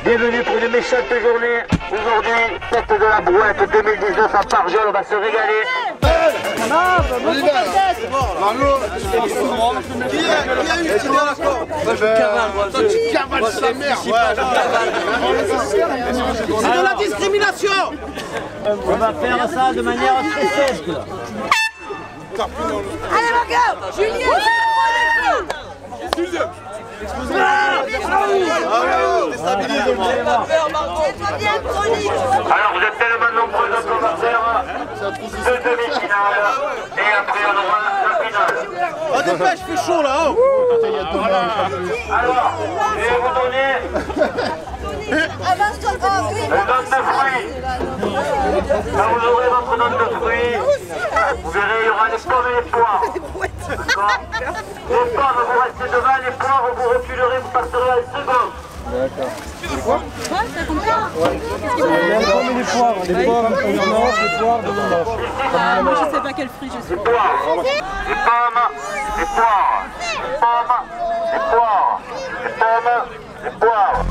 Bienvenue pour une méchante journée. Aujourd'hui, fête de la brouette 2019 à Pargel, on va se régaler. C'est de la discrimination. On va faire ça de manière très simple. Allez mon gars, Julien, Alors vous êtes tellement nombreux qu'on va faire deux demi-finales et après on aura la finale. Oh dépêche, il fait chaud là. Alors, je vais vous donner avance-toi, oh oui. le nom de fruits. Quand vous aurez votre nom de fruits, vous verrez, il y aura les pommes et les poires. Les pommes, vous restez devant, les poires, vous reculerez, vous passerez à une seconde. Les poires en première manche, les poires de manche. Moi je sais pas quel fruit je suis. Les poires, les pommes, les poires, les pommes, les poires, les pommes, les poires.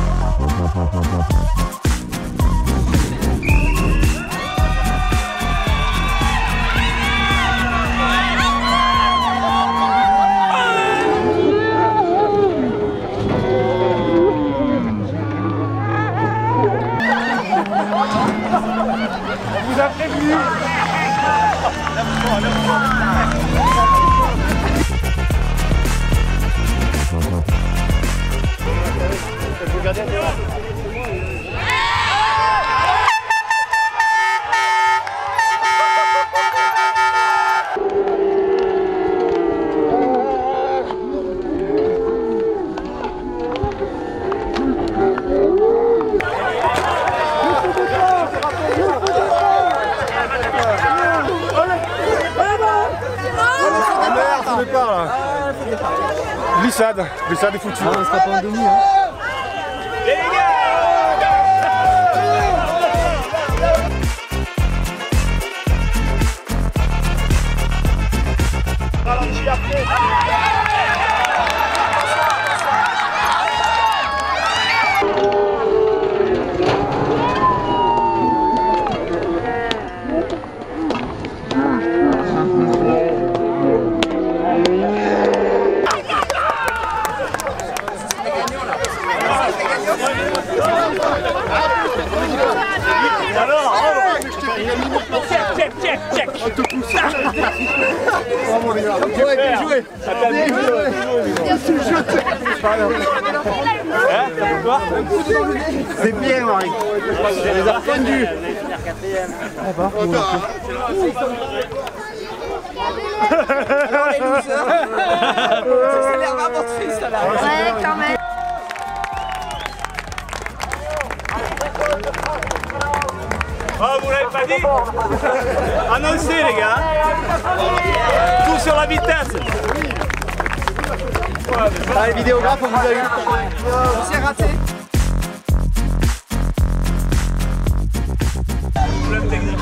On vous a prévenu. Glissade, glissade est foutue. On sera pas en demi. Les gars! Ralenti après. Check. On te pousse. Bravo les gars. Ouais, bien joué. Ça t'a bien joué. C'est bien, Marie. On les a refendus. Alors les losers. Ça a l'air vraiment triste ça là. Ouais, quand même. Oh, vous l'avez pas dit? Annoncez les gars. Tout sur la vitesse. Les vidéographes, on vous a eu. C'est raté. Problème technique.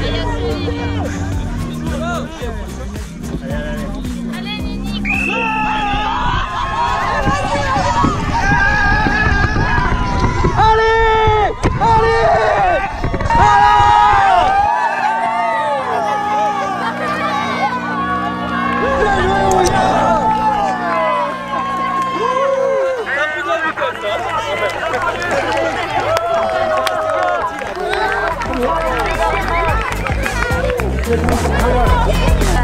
Allez